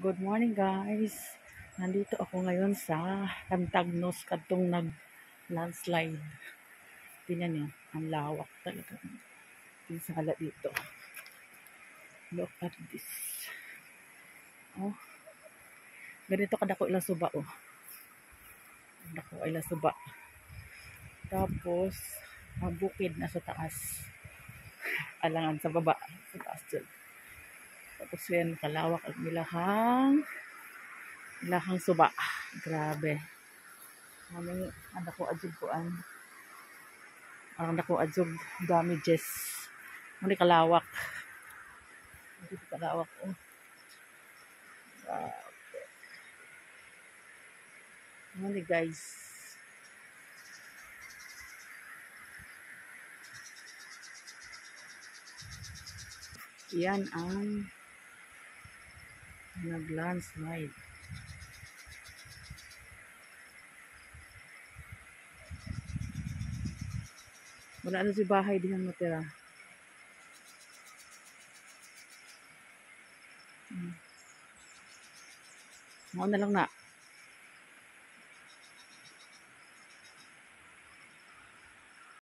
Good morning guys. Nandito ako ngayon sa Cantagnos kadtong nag-landslide. Tingnan niyo, ang lawak talaga. Pinsala dito. Look at this. Oh, ganito kadako ilang suba oh. Dako ilang suba. Tapos, ang bukid na sa taas. Alangan sa baba, sa taas dyan. Tapos yan, kalawak ang ilahang suba. Grabe. Ang dako adjug kuan. Ang dako adjug damages. Muli kalawak. Dito kalawak oh. Muli guys. Yan ang nag-landslide. Wala na si bahay diyan matira. Mao na lang na.